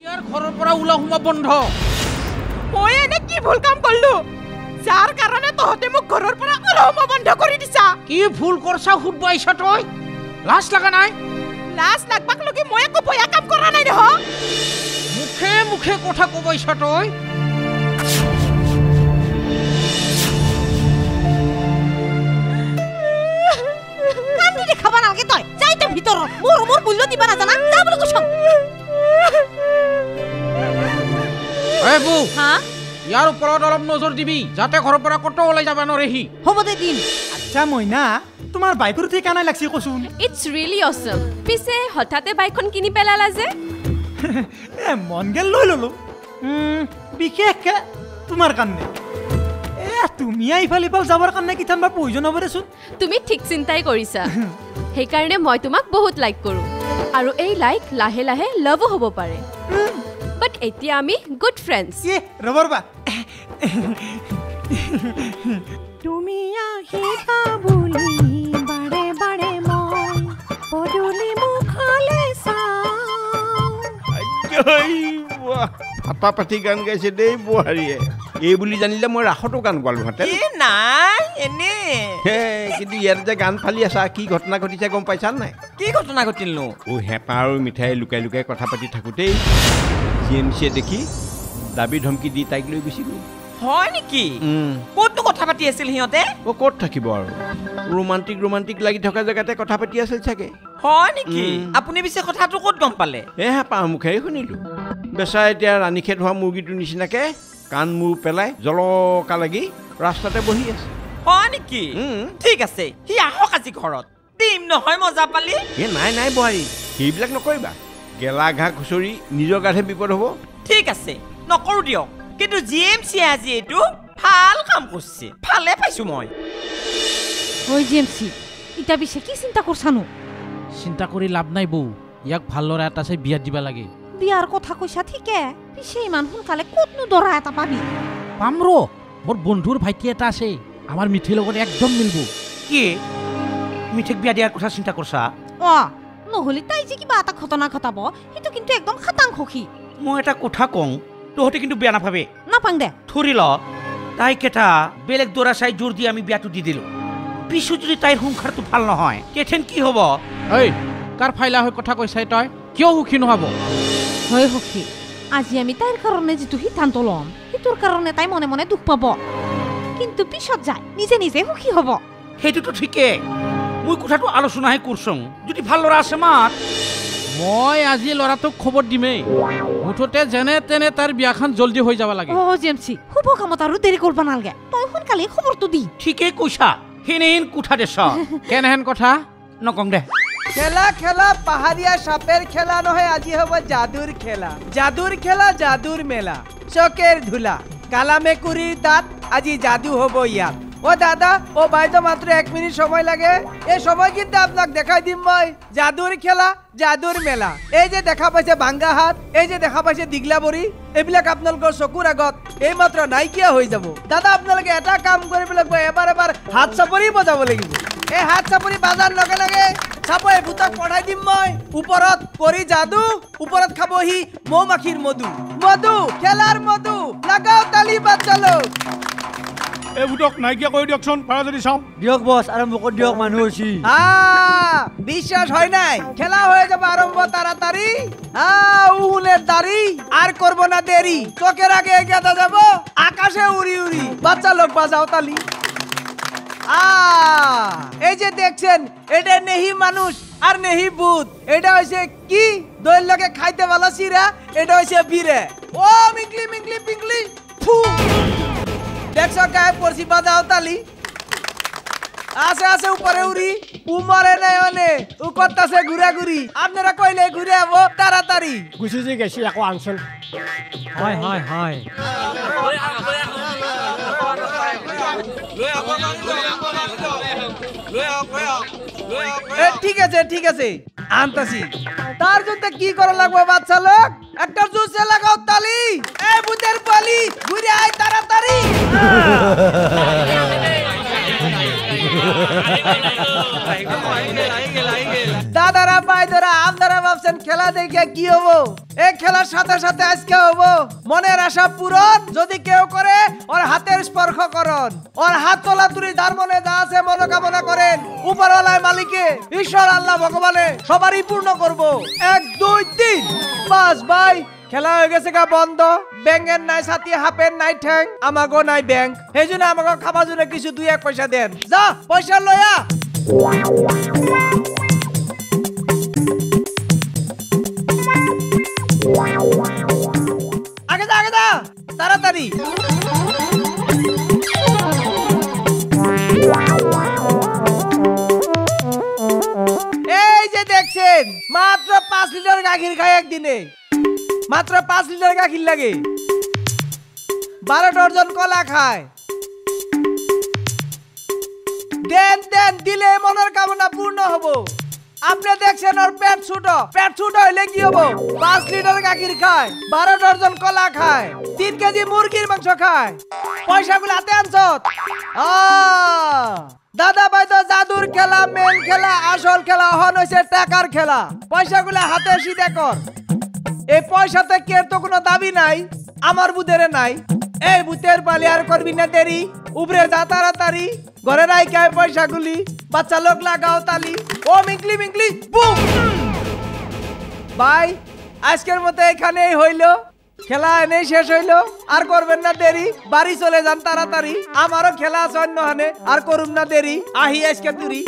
ইয়াৰ ঘৰৰ পৰা ওলা সোমা বন্ধ মই এনে কি ভুল কাম কৰিলো যাৰ কাৰণে তহঁতে মোক ঘৰৰ পৰা ওলা সোমা বন্ধ কৰি দিছা কি ভুল কৰছা সুধব আহিছা তই লাজ লাগা নাই লাজ লাগবাক লগি মই একো বয়া কাম কৰা নাই দেহ মুখে মুখে কথা কব আহিছা তই কান্দি দেখাবা নালাগে তই যাইতে ভিতৰত মোৰ মূল্য দিবা নাজানা যা বুলি কৈছম এই বৌ হা ইয়াৰ ওপৰত অলপ নজৰ দিবি যাতে ঘৰৰ পৰা কতো ওলাই যাব নৰেহি হ'ব দে দিম আচ্ছা মইনা তোমাৰ বাইকৰ ঠিকানা লাগছি কচোন It's really awesome. পিছে হঠাতে বাইকখন কিনি পেলালা যে মন গেল লৈ ললো বিশেষকে তোমাৰ কাৰণে তুমি ইফাল ইফাল যাবৰ কাৰণে কিঠান বা প্ৰয়োজন হ'ব দেচোন তুমি ঠিক চিন্তাই কৰিছা সেইকাৰণে মই তোমাক বহুত লাইক কৰোঁ আৰু এই লাইক লাহে লাহে লভো হ'ব পাৰে বাট এতিয়া আমি গুড ফ্ৰেণ্ডছ ৰবৰ বা তুমি আহিবা বুলি বাৰে বাৰে মই পদূলি মুখলৈ চাওঁ ফাটা পাঠি গান গাইছে দেই বোৱাৰীয়ে এই বুলি জানিলে মই ৰাসতো গান গোৱালো হাতে নাই এনে কিন্তু ইয়াত যে গান ফালি আছা কি ঘটনা ঘটিছে গম পাইছা নাই কি ঘটনা ঘটিলনো হেঁপা আৰু মিঠাই লুকাই লুকাই কথা পাতি থাকোঁতেই CMCয়ে দেখি দাবী ধমকি দি তাইক লৈ গুচি গ'ল হয় নেকি ক'তনো কথা পাতি আছিল সিহঁতে ক'ত থাকিব আৰু ৰোমান্টিক লাগি থকা জেগাতে কথা পাতি আছিল চাগে হয় নেকি আপুনি পিছে কথাটো ক'ত গম পালে হেঁপা মুখেৰে শুনিলোঁ বেচা এতিয়া ৰাণীখেত হোৱা মুৰ্গীটোৰ নিচিনাকে কাণ মূৰ পেলাই জলকা লাগি ৰাস্তাতে বহি আছে হয় নেকি ঠিক আছে সি আহক আজি ঘৰত দিম নহয় মজা পালি নাই বোৱাৰী সেইবিলাক নকৰিবা গেলা ঘাঁহ খুচৰি নিজৰ গাতহে বিপদ হ'ব ঠিক আছে নকৰোঁ দিয়ক কিন্তু GMC আজি এইটো ভাল কাম কৰিছে ভালে পাইছোঁ মই ঐ GMC ইটা পিছে কি চিন্তা কৰছানো চিন্তা কৰি লাভ নাই বৌ ইয়াক ভাল ল'ৰা এটা চাই বিয়া দিবা লাগে বিয়াৰ কথা কৈছা ঠিকে পিছে ইমান সোনকালে ক'তনো দৰা এটা পাবি পাম ৰ মোৰ বন্ধুৰ ভাইটি এটা আছে আমাৰ মিঠিৰ লগত একদম মিলব কি মিঠিক বিয়া দিয়াৰ কথা চিন্তা কৰছা নহ'লে তাই যে কিবা এটা ঘটনা ঘটাব সেইটো কিন্তু একদম খাটাং সখী মই এটা কথা কওঁ তহঁতে কিন্তু বেয়া নাভাবে নাপাং দে ধৰি ল তাইক এটা বেলেগ দৰা চাই জোৰ দি আমি বিয়াটো দি দিলোঁ পিছত যদি তাইৰ সংসাৰটো ভাল নহয় তেথেন কি হ'ব এই কাৰ ফাইলা হৈ কথা কৈছাই তই কিয় সুখী নহ'ব হয় সখী আজি আমি তাইৰ কাৰণে যিটো সিদ্ধান্ত ল'ম সেইটোৰ কাৰণে তাই মনে মনে দুখ পাব কিন্তু পিছত যায় নিজে নিজে সুখী হ'ব সেইটোতো ঠিকেই মই কথাটো আলোচনাহে কৰচোং যদি ভাল ল'ৰা আছে মাত মই আজি ল'ৰাটোক খবৰ দিমেই মুঠতে যেনে তেনে তাৰ বিয়াখন জলদি হৈ যাব লাগে GMC শুভ কামত আৰু দেৰি কৰিব নালাগে তই সোনকালে খবৰটো দি ঠিকেই কৈছা হেনেহেন কথা দেছ কেনেহেন কথা নকং দে খেলা পাহাৰীয়া সাপেৰ খেলা নহয় আজি হ'ব যাদুৰ খেলা যাদুৰ মেলা চকেৰ ধুলা কালা মেকুৰীৰ দাঁত আজি যাদু হ'ব ইয়াত ও দাদা ও বাইদেউ মাত্র 1 মিনিট সময় লাগে এই সময় কিন্তু আপনাক দেখাই দিম মই যাদুর খেলা যাদুর মেলা এই যে দেখা পাইছে ভাঙ্গা হাত এই যে দেখা পাইছে দিগলাবৰী এইবিলাক আপোনালোকৰ চকুৰ আগত এই মাত্ৰ নাইকিয়া হৈ যাব দাদা আপোনালোকে এটা কাম কৰিব লাগিব এবাৰ হাত চাপৰি বজাব লাগিব এই হাত চাপৰি বাজাৰ লগে লগে চাপই ভূতক পঠাই দিম মই ওপৰত পৰি যাদু ওপৰত খাবহি মৌমাখিৰ মধু খেলাৰ মধু লাগাও তালি বাজালো এই বুটক নাইকিয়া কৰি দিয়কচোন পাৰা যদি চাম দিয়ক বস আৰম্ভ কৰি দিয়ক মানুহ হৈছি বিশ্বাস হয় নাই খেলা হয়ে যাবে আরম্ভ তাড়াতাড়ি উহুনের দাড়ি আর করব না দেরি চোখের আগে এগিয়ে যাব আকাশে উড়ি উড়ি বাচ্চা লোক বাজাও তালি এই যে দেখছেন এটা নেহি মানুষ আর নেহি ভূত এটা হইছে কি দইল লগে খাইতে ভালো চিরা এটা হইছে বীরে ও মিংলি মিংলি পিংলি ফু দেখছো গায়ে পড়ছি বাজাও তালি আছে আছে উপরে উড়ি উমরে নাই অনে উকরতাছে ঘুরাঘুরি আপনারা কইলে ঘুরে আবো তাড়াতাড়ি গুছি যে গেছি আকৌ আনছন হয় হয় হয় ঠিক আছে আনতাছি তার জন্য কি করা লাগবে বাচ্চা লোক একটা জুসে লাগাও তালি এই বুদের পালি ঘুরে আয় তাড়াতাড়ি দাদারা ভাইদারা আপনারা ভাবছেন খেলা দেখে কি হবো এই খেলার সাথে সাথে আজকে হবো মনের আশা পূরণ যদি কেউ করে ওর হাতের স্পর্শ করন ওর হাত তোলা তুলি যার মনে যা আছে মনোকামনা করেন উপরওয়ালায় মালিকে ঈশ্বর আল্লাহ ভগবানে সবারই পূর্ণ করব 1 2 3 বাস ভাই খেলা হয়ে গেছে গা বন্ধ ব্যাংকের নাই সাথী হাফের নাই ঠ্যাং আমাগো নাই ব্যাংক এই জন্য আমাকে খাবার জন্য কিছু 2-1 পয়সা দেন যা পয়সা লয়া আগে যা তাড়াতাড়ি এই যে দেখছেন মাত্র 5 লিটার গাখীর খায় একদিনে মাত্র 5 লিটার গাখীর লাগে 12 ডজন কলা খায় দেন দিলে মনের কামনা পূর্ণ হবো আপনি দেখছেন ওর পেট ছোট হইলে কি হবো 5 লিটার গাখীর খায় 12 ডজন কলা খায় 3 কেজি মুরগির মাংস খায় পয়সাগুলো হাতে আনছত দাদা ভাই তো জাদুর খেলা মেন খেলা আসল খেলা হন হইছে টাকার খেলা পয়সাগুলো হাতে সিধে কর এই পয়সাতে কে তো কোনো দাবি নাই আমার বুধেরে নাই এই বুতের পালি আর করবি না দেরি উপরে যা তাড়াতাড়ি ঘরে রাইখায় পয়সাগুলি বাচ্চা লোক লাগাও তালি ও মিংকলি বুম ভাই আজকের মতো এখানেই হইলো খেলা এনেই শেষ হইলো আর করবেন না দেরি বাড়ি চলে যান তাড়াতাড়ি আমারও খেলা আছে অন্য হানে আর করুন না দেরি আহি আজকে তুরি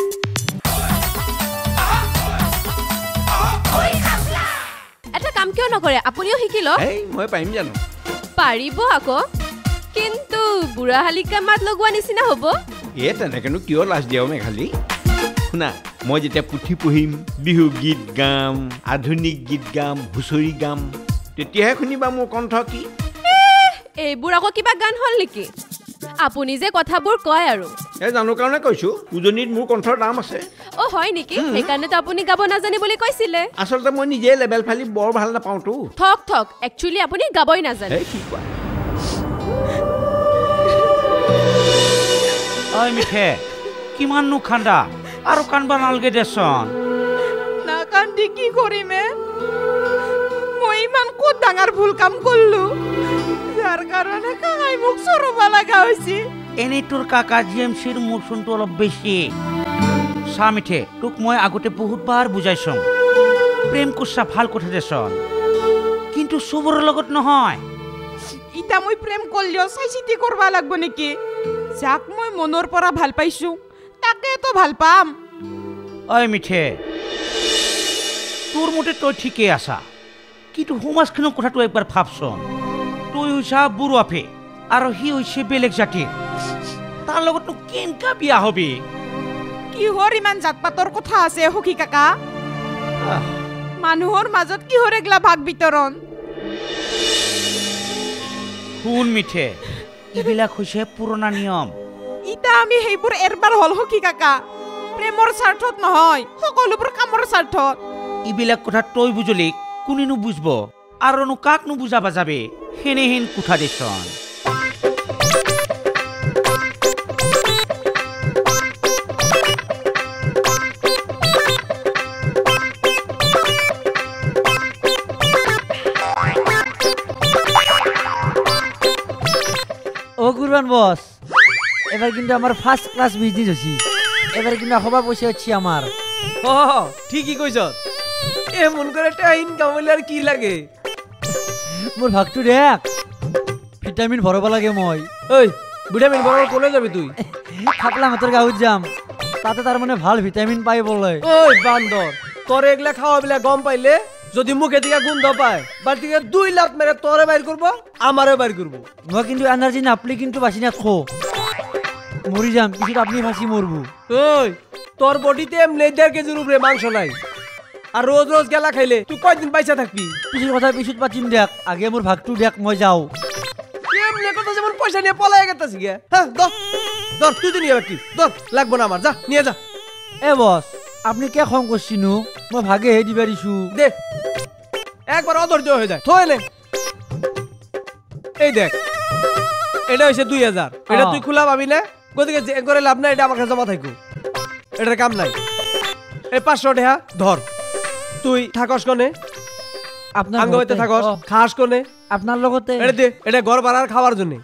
এটা কাম কিয় নকৰে আপুনিও শিকি লওক এই মই পাৰিম জানো পাৰিব আকৌ কিন্তু বুঢ়া হালিকা মাত লগোৱা নিচিনা হ'ব তেনেকেনো কিয় লাজ দিয়াও মেঘালী শুনা মই যেতিয়া পুথি পঢ়িম বিহু গীত গাম আধুনিক গীত গাম হুঁচৰি গাম তেতিয়াহে শুনিবা মোৰ কণ্ঠ কি এইবোৰ আকৌ কিবা গান হ'ল নেকি আপুনি যে কথাবোৰ কয় আৰু এই জানো কাৰণে কৈছো উজনিত মোৰ কণ্ঠৰ দাম আছে অ হয় নেকি সেইকাৰণেতো আপুনি গাব নাজানি বুলি কৈছিলে আচলতে মই নিজে লেভেল ফালি বৰ ভাল নাপাওঁতো ঠক একচুৱেলি আপুনি গাবই নাজানে এই কি কোৱা ঐ মিঠে কিমাননো খান্দা আৰু কান্দবা নালগে দেচোন না কান্দি কি কৰিমে মই ইমান ক'ত ডাঙৰ ভুল কাম কৰিলো যাৰ কাৰণে কাঙাই মোক চৰব লগা হৈছে এনেই তোৰ কাকা জিএমচিৰ মোৰ চোনটো অলপ বেছি চা মিঠে তোক মই আগতে বহুতবাৰ বুজাইছোঁ প্ৰেম কুচ্ছা ভাল কথা দেচোন কিন্তু চবৰে লগত নহয় ইটা মই প্ৰেম কৰিলেও চাই চিতি কৰিব লাগিব নেকি যাক মই মনৰ পৰা ভাল পাইছো তাকেতো ভাল পাম ঐ মিঠে তোৰ মতে তই ঠিকেই আছা কিন্তু সমাজখনৰ কথাটো একবাৰ ভাবচোন তই হৈছা বুঢ়াফে আৰু সি হৈছে বেলেগ জাতিৰ তাৰ লগতনো কেনেকা বিয়া হবি কিহৰ ইমান জাত পাতৰ কথা আছে সখী কাকা মানুহৰ মাজত কিহৰ এগলা ভাগ বিতৰণ শুন মিঠে এইবিলাক হৈছে পুৰণা নিয়ম ইটা আমি সেইবোৰ এৰবাৰ হল সখী কাকা প্ৰেমৰ স্বাৰ্থত নহয় সকলোবোৰ কামৰ স্বাৰ্থত এইবিলাক কথা তই বুজলি কোনেনো বুজব আৰুনো কাকনো বুজাবা যাবে সেনেহেন কোঠা দেচোন ও কুরবান বস এবার কিন্তু আমার ফার্স্ট ক্লাস বিজনেস হচ্ছে এবার কিন্তু সবা পয়সা হচ্ছে আমার ঠিকই কইছ এমন করে একটা ইনকাম হইলে আর কি লাগে মোর ভাগটো দেখ ভিটামিন ভরবা লাগে মই ওই ভিটামিন ভরার কোলে যাবি তুই খাপলা মাতর গাঁৱত যাম তাতে তার মানে ভাল ভিটামিন পাই বলে ওই বান্দর তোর এগুলা খাওয়া বিলা গম পাইলে যদি মুখে দিকে গন্ধ পায় বাড়ি থেকে 2 লাখ মেরে তোরে বাইর করবো আমারও বাইর করবো মই কিন্তু এনার্জি নাপলি কিন্তু বাসি না খো মরি যাম পিছত আপনি ফাঁসি মরবো ওই তোর বডিতে এমনি 1.5 কেজির উপরে মাংস নাই আর রোজ রোজ গেলা খাইলে তুই কয়দিন পয়সা থাকবি পিছত কথা পিছত পাতিম দেখ আগে মোর ভাগটো দেখ মই যাও এমনি কথা যেমন পয়সা নিয়ে পলাই গেতাছি গে হ্যাঁ ধর তুই তো নিয়ে বাকি ধর লাগবো না আমার যা নিয়ে যা এ বস আপনি কে খং করছিনু মই ভাগে হে দিবা দিছু দে একবার অধৈর্য হয়ে যায় থইলে এই দেখ এটা হইছে 2000 এটা তুই খোলা পাবি না গদিকে যে করে লাভ নাই এটা আমাকে জমা থাকো এটার কাম নাই এই 500 টাকা ধর তুই থাকস কোনে আপনার আঙ্গতে থাকস খাস কোনে আপনার লগতে এটা দে এটা ঘর ভাড়ার খাওয়ার জন্য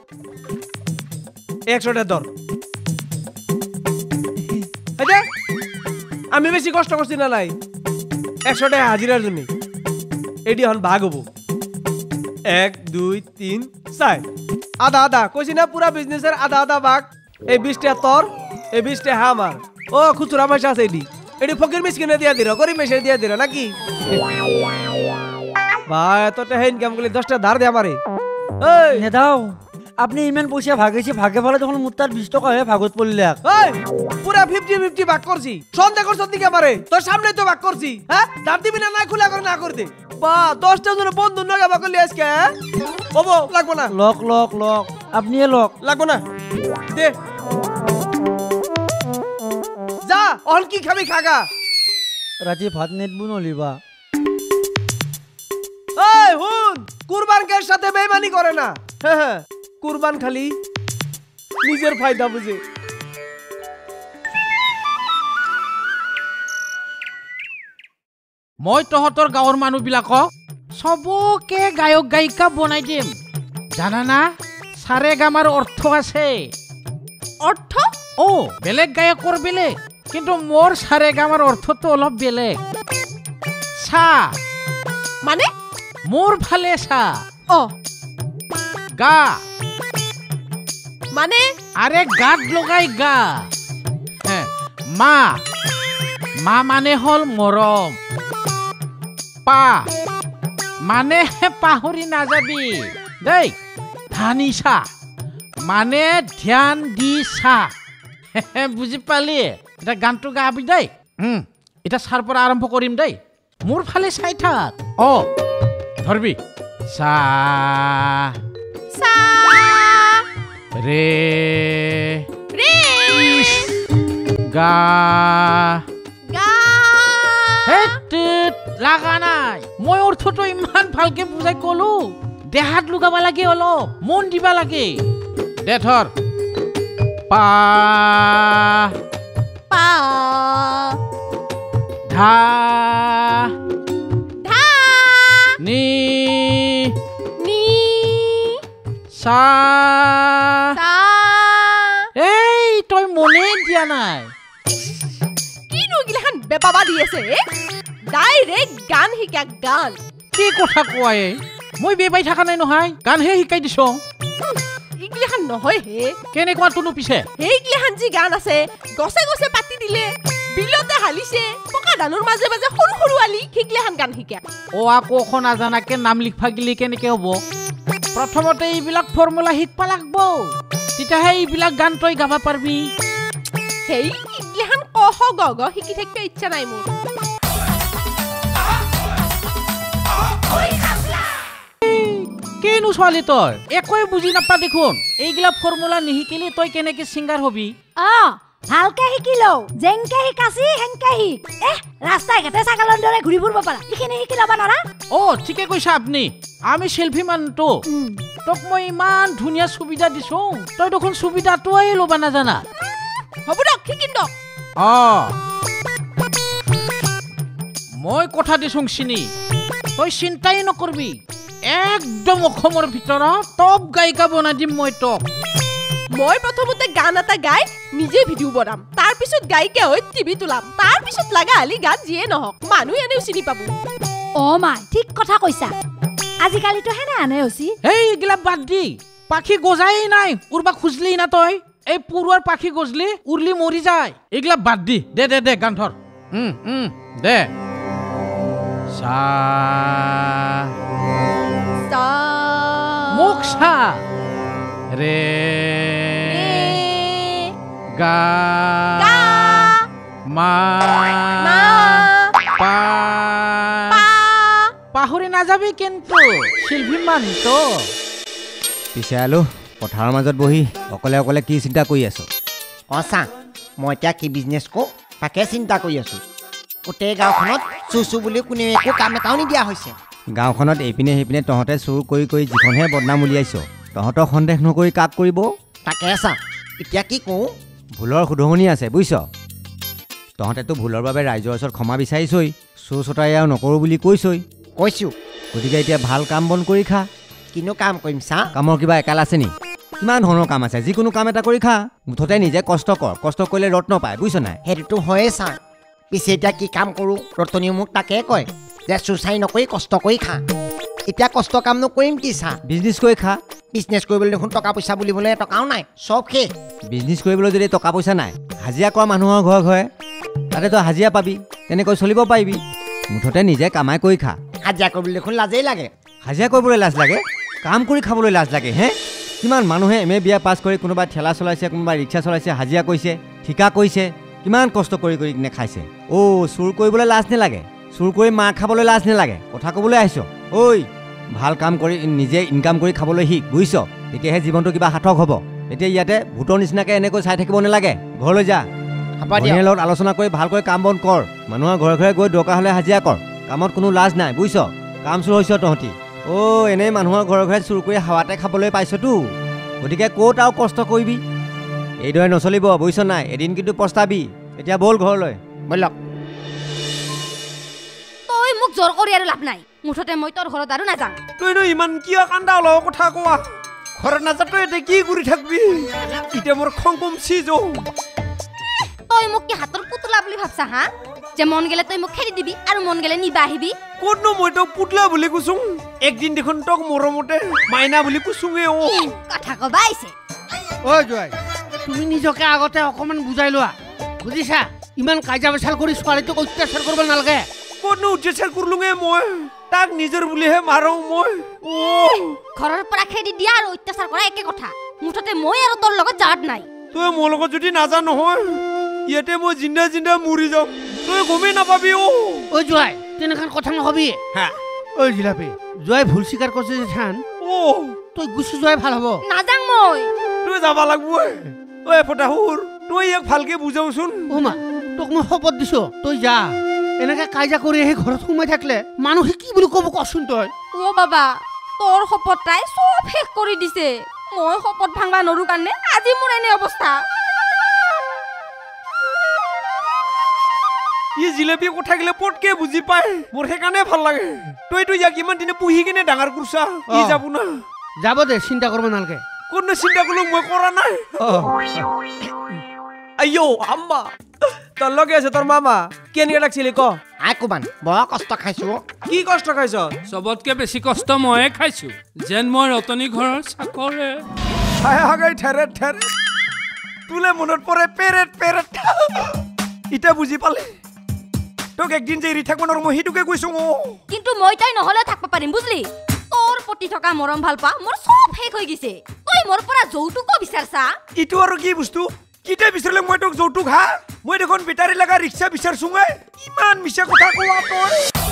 100 টাকা দর এই আমি বেশি কষ্ট করছি না নাই 100 টাকা হাজিরার জন্য এডি হন ভাগ হবো 1 2 3 4 আধা আধা কইছি না পুরা বিজনেসের আধা আধা ভাগ এই 20 টাকা তোর এই 20 টাকা আমার ও খুচরা পয়সা আছে এডি ফকির মিসকিনে দিয়া দিরা গরিব মেশে দিয়া দিরা নাকি ভাই এত টাকা ইনকাম করলে 10 টাকা ধার দে আমারে এই নে দাও আপনি ইমান পয়সা ভাগেছি ভাগে ফেলে তখন মুতার 20 টাকা হয়ে ভাগত পড়লে এই পুরা 50-50 ভাগ করছি সন্দেহ করছ দিকে আমারে তোর সামনে তো ভাগ করছি হ্যাঁ ধার দিবি না খুলা করে না করে দে বা 10টা জন বন্ধু নগা ভাগ করলি আজকে ওবো লাগবো না লক লক লক আপনি লক লাগবো না দে যা অন কি খাবি খাগা রাজি ভাত নেটবু নলিবা এই হুন কুরবানকের সাথে বেঈমানি করে না হ্যাঁ কুরবান খালি নিজের ফায়দা বুঝে মই তহঁতৰ গাঁৱৰ মানুহবিলাকক চবকে গায়ক গায়িকা বনাই দিম জানানা সাৰেগামাৰ অৰ্থ আছে অৰ্থ বেলেগ গায়কৰ বেলেগ কিন্তু মোৰ সাৰেগামাৰ অৰ্থটো অলপ বেলেগ চা মানে মোৰ ফালে চা অ গা মানে আরে গাত লগাই গা মা মা মানে হল মৰম পা মানে পাহৰি নাযাবি দেই ধানিছা মানে ধ্যান দিছা বুজি পালি এটা গানটো গাবি দেই এটা চাৰ পৰা আৰম্ভ কৰিম দেই মোৰ ফালে চাই থাক ধৰবি চা রে গা লাগা নাই মই অৰ্থটো ইমান ভালকে বুজাই কলো দেহাত লুগাবা লাগে অলপ মন দিবা লাগে দে ধৰ পা পা ধা ধা নি নি সা সা এই তই মনে দিয়া নাই কিনো গিলাখান বেবাবা দি আছে ডাইৰেক্ট গান শিকা গান কি কথা কোৱাই মই বেবাই থকা নাই নহয় গানহে শিকাই দিছ ইগিলাখান নহয় হে কেনেকুৱা তোনো পিছে সেইগিলাখান যি গান আছে গছে গছে পাতি দিলে বিলতে হালিছে পকা ধানৰ মাজে মাজে সৰু সৰু আলি সেইগিলাখান গান শিকা আকৌ নাজানাকে নাম লিখবা গিলি কেনেকে হ'ব প্ৰথমতে এইবিলাক ফৰ্মুলা শিকবা লাগব তেতিয়াহে এইবিলাক গান তই গাবা পাৰবি সেই ইগিলাখান ক খ গ গ শিকি থাকিব ইচ্ছা নাই মোৰ কেনো ছোৱালী তই একোৱে বুজি নাপা দেখোন এইগিলা ফৰ্মুলা নিশিকিলি তই কেনেকে ছিংগাৰ হবি ভালকে শিকিলো যেনকে শিকাছি হেনকে শিক ৰাস্তাই ঘাটে ছাগলৰ দৰে ঘূৰি ফুৰিব পাৰা এইখিনি শিকি ল'বা নৰা ঠিকে কৈছা আপুনি আমি চেল্ফি মানটো তোক মই ইমান ধুনীয়া সুবিধা দিছো তই দেখোন সুবিধাটোৱে ল'বা নাজানা হ'ব দক শিকিম দক মই কথা দিছো চিনি তই চিন্তাই নকৰবি একদম অসমৰ ভিতৰত টপ গায়িকা বনাই দিম মই তোক মই প্ৰথমতে গান এটা গাই নিজে ভিডিঅ' বনাম তাৰ পিছত গায়িকা হৈ টিভি তোলাম তাৰ পিছত লাগা হালি গান যিয়ে নহওক মানুহ এনেও চিনি পাব মা ঠিক কথা কৈছা আজিকালিতো হেনে আনে হৈছি এইগিলা বাদ দি পাখি গজাই নাই উৰবা খুজলি না তই এই পুৰুৱাৰ পাখি গজলি উৰলি মৰি যায় এইগিলা বাদ দি দে দে দে গান ধৰ দে সা সা মুখ সা রে গা মা পা পাহৰি নাযাবি কিন্তু শিল্পী মানটো পিছে আলু পথাৰৰ মাজত বহি অকলে অকলে কি চিন্তা কৰি আছ চা মই এতিয়া কি বিজনেছ কৰো তাকে চিন্তা কৰি আছো গোটেই গাঁওখনত চুচু বুলি কোনে একো কাম এটাও নিদিয়া হৈছে গাঁওখনত এইপিনে সেইপিনে তহঁতে চুৰ কৰি কৰি যিখনহে বদনাম উলিয়াইছ তহঁতক সন্দেহ নকৰি কাক কৰিব তাকে চা এতিয়া কি কওঁ ভুলৰ শুধৰণি আছে বুজিছ তহঁতেতো ভুলৰ বাবে ৰাইজৰ ওচৰত ক্ষমা বিচাৰিছই চুৰ চটাই আৰু নকৰোঁ বুলি কৈছই কৈছোঁ গতিকে এতিয়া ভাল কাম বন কৰি খা কিনো কাম কৰিম চা কামৰ কিবা একাল আছে নি কিমান ধৰণৰ কাম আছে যিকোনো কাম এটা কৰি খা মুঠতে নিজে কষ্ট কৰ কষ্ট কৰিলে ৰত্ন পায় বুজিছ নাই সেইটোতো হয়ে চা পিছে এতিয়া কি কাম কৰোঁ ৰতনীয়ে মোক তাকে কয় যে চুচাই নকৰি কষ্ট কৰি খা এতিয়া কষ্ট কাম নকৰিম কি চা বিজনেছ কৰি খা বিজনেছ কৰিবলৈ দেখোন টকা পইচা বুলিবলৈ টকাও নাই চব শেষ বিজনেছ কৰিবলৈ যদি টকা পইচা নাই হাজিৰা কৰা মানুহৰ ঘৰে ঘৰে তাতে তই হাজিৰা পাবি তেনেকৈ চলিব পাৰিবি মুঠতে নিজে কামাই কৰি খা হাজিৰা কৰিবলৈ দেখোন লাজেই লাগে হাজিৰা কৰিবলৈ লাজ লাগে কাম কৰি খাবলৈ লাজ লাগে হে কিমান মানুহে MA BA পাছ কৰি কোনোবা ঠেলা চলাইছে কোনোবা ৰিক্সা চলাইছে হাজিৰা কৰিছে ঠিকা কৰিছে কিমান কষ্ট কৰি কৰি কিনে খাইছে চুৰ কৰিবলৈ লাজ নালাগে চুৰ কৰি মাৰ খাবলৈ লাজ নালাগে কথা ক'বলৈ আহিছ ঐ ভাল কাম কৰি নিজে ইনকাম কৰি খাবলৈ শিক বুজিছ তেতিয়াহে জীৱনটো কিবা সাৰ্থক হ'ব এতিয়া ইয়াতে ভূতৰ নিচিনাকৈ এনেকৈ চাই থাকিব নালাগে ঘৰলৈ যা ভনীৰ লগত আলোচনা কৰি ভালকৈ কাম বন কৰ মানুহৰ ঘৰে ঘৰে গৈ দৰকাৰ হ'লে হাজিৰা কৰ কামত কোনো লাজ নাই বুজিছ কাম চুৰ হৈছ তহঁতি এনেই মানুহৰ ঘৰে ঘৰে চুৰ কৰি হাৱাতে খাবলৈ পাইছতো গতিকে ক'ত আৰু কষ্ট কৰিবি এইদৰে নচলিব বুজিছ নাই এদিন কিন্তু পস্তাবি এতিয়া বল ঘৰলৈ বলক তই মোক জোৰ কৰি আৰু লাভ নাই মুঠতে মই তোৰ ঘৰত আৰু নাযাওঁ তইনো ইমান কিয় কান্দা ওলাব কথা কোৱা ঘৰত নাযাওঁ তই এতিয়া কি কৰি থাকবি এতিয়া মোৰ খং কমছি যৌ তই মোক কি হাতৰ পুতলা বুলি ভাবছা হা যে মন গেলে তই মোক খেদি দিবি আৰু মন গেলে নিবা আহিবি ক'তনো মই তোক পুতলা বুলি কৈছোঁ একদিন দেখোন তোক মৰমতে মাইনা বুলি কৈছোঁগে কথা কবা আহিছে জয় তুমি নিজকে আগতে অকণমান বুজাই লোৱা বুজিছা ইমান কাজিয়া পেচাল কৰি ছোৱালীটোক অত্যাচাৰ কৰিব নালাগে ক'তনো অত্যাচাৰ কৰিলোঙে মই তাক নিজৰ বুলিহে মাৰোঁ মই ঘৰৰ পৰা খেদি দিয়া আৰু অত্যাচাৰ কৰা একে কথা মুঠতে মই আৰু তোৰ লগত যাত নাই তই মোৰ লগত যদি নাজা নহয় ইয়াতে মই জিন্দা জিন্দা মৰি যাম তই গমেই নাপাবি জয় তেনেখন কথা নকবি জিলাপি জয় ভুল স্বীকাৰ কৰিছে যে থান তই গুচি যোৱাই ভাল হ'ব নাযাং মই তই যাব লাগব ফটাহুৰ তই ইয়াক ভালকে বুজাওচোন মা তোক মই শপত দিছো তই যা এনেকে কাজিয়া কৰি আহি ঘৰত সোমাই থাকিলে মানুহে কি বুলি ক'ব কচোন তই বাবা তোৰ শপত তাই চব শেষ কৰি দিছে মই শপত ভাঙবা নৰো কাৰণে আজি মোৰ এনে অৱস্থা জিলাপি কথা গেলে পটকে বুজি পায় মোৰ সেইকাৰণে ভাল লাগে তইতো ইয়াক ইমান দিনে পুহি কিনে ডাঙৰ কৰিছা যাব না যাব দে চিন্তা কৰিব নালাগে কোনো চিন্তা কৰিলো মই কৰা নাই আইও আম্মা তোর লগে আছে তোর মামা কেনেকে লাগছিলি ক কুবান বৰ কষ্ট খাইছো কি কষ্ট খাইছ সবতকে বেছি কষ্ট ময়ে খাইছো যেন মই ৰতনী ঘৰৰ চাকৰে হাগাই ঠেৰে ঠেৰে তুলে মনত পৰে পেৰেট পেৰেট ইটা বুজি পালে তোক একদিন যে এৰি থাকব নোৱাৰো মই সেইটোকে কৈছো কিন্তু মই তাই নহলে থাকব পাৰিম বুঝলি তোৰ প্ৰতি থকা মৰম ভাল পা মোৰ সব শেষ হৈ গৈছে তই মোৰ পৰা যৌতুক বিচাৰছা ইটো আৰু কি বস্তু কিতে বিচাৰলে মই তোক যৌতুক হা মই দেখোন বেটাৰী লগা ৰিক্সা বিচাৰছোঙে ইমান মিছা কথা কোৱা তই